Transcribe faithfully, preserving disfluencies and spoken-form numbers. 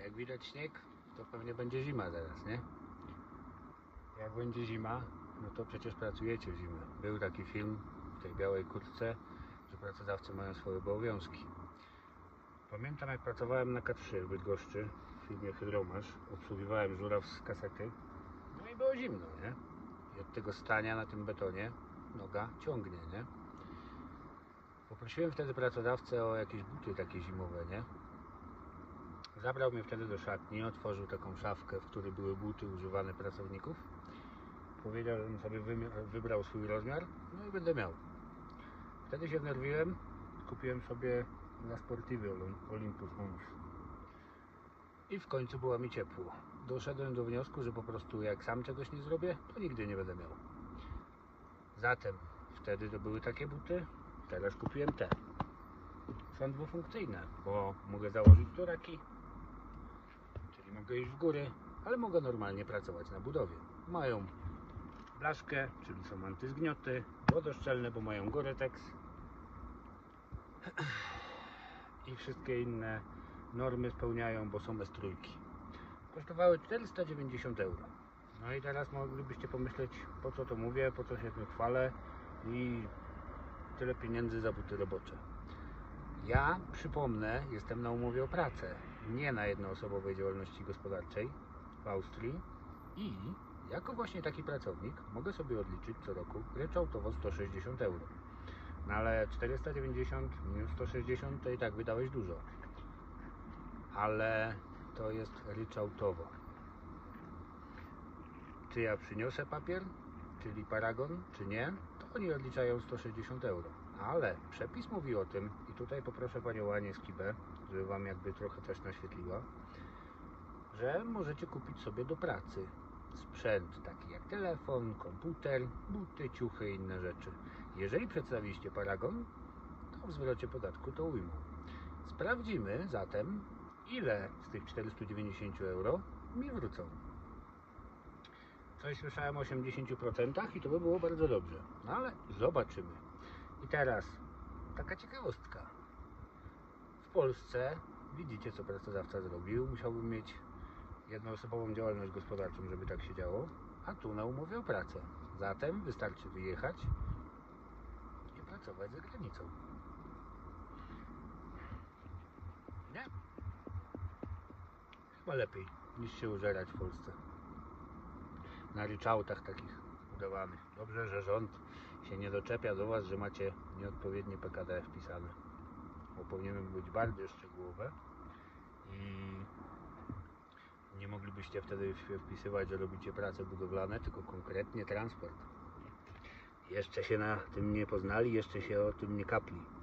Jak widać śnieg, to pewnie będzie zima zaraz, nie? Jak będzie zima, no to przecież pracujecie w zimę. Był taki film w tej białej kurtce, że pracodawcy mają swoje obowiązki. Pamiętam, jak pracowałem na K trzy w Bydgoszczy w firmie Hydromasz, obsługiwałem żuraw z kasety, no i było zimno, nie? I od tego stania na tym betonie noga ciągnie, nie? Poprosiłem wtedy pracodawcę o jakieś buty takie zimowe, nie? Zabrał mnie wtedy do szatni, otworzył taką szafkę, w której były buty używane pracowników. Powiedział, żebym sobie wybrał swój rozmiar, no i będę miał. Wtedy się wnerwiłem, kupiłem sobie na Sportiwy Olympus Mons. I w końcu było mi ciepło. Doszedłem do wniosku, że po prostu jak sam czegoś nie zrobię, to nigdy nie będę miał. Zatem wtedy to były takie buty, teraz kupiłem te. Są dwufunkcyjne, bo mogę założyć turaki, czyli mogę iść w góry, ale mogę normalnie pracować na budowie. Mają blaszkę, czyli są antyzgnioty, wodoszczelne, bo mają Gore-Tex i wszystkie inne normy spełniają, bo są S trzy. Kosztowały czterysta dziewięćdziesiąt euro. No i teraz moglibyście pomyśleć, po co to mówię, po co się tym chwalę i tyle pieniędzy za buty robocze. Ja, przypomnę, jestem na umowie o pracę, nie na jednoosobowej działalności gospodarczej w Austrii i jako właśnie taki pracownik mogę sobie odliczyć co roku ryczałtowo sto sześćdziesiąt euro. No ale czterysta dziewięćdziesiąt minus sto sześćdziesiąt to i tak wydałeś dużo. Ale to jest ryczałtowo. Czy ja przyniosę papier, czyli paragon, czy nie, to oni odliczają sto sześćdziesiąt euro. Ale przepis mówi o tym, i tutaj poproszę panią Anię Skibę, żeby wam jakby trochę też naświetliła, że możecie kupić sobie do pracy sprzęt taki jak telefon, komputer, buty, ciuchy i inne rzeczy. Jeżeli przedstawiliście paragon, to w zwrocie podatku to ujmą. Sprawdzimy zatem, ile z tych czterystu dziewięćdziesięciu euro mi wrócą. Coś słyszałem o osiemdziesięciu procentach i to by było bardzo dobrze. No ale zobaczymy. I teraz taka ciekawostka. W Polsce widzicie, co pracodawca zrobił. Musiałbym mieć jednoosobową działalność gospodarczą, żeby tak się działo, a tu na umowie o pracę. Zatem wystarczy wyjechać i pracować za granicą. Nie? Chyba lepiej niż się użerać w Polsce. Na ryczałtach takich udawanych. Dobrze, że rząd się nie doczepia do was, że macie nieodpowiednie P K D wpisane. Bo powinienem być bardziej szczegółowe i nie moglibyście wtedy wpisywać, że robicie prace budowlane, tylko konkretnie transport. Jeszcze się na tym nie poznali, jeszcze się o tym nie kapli.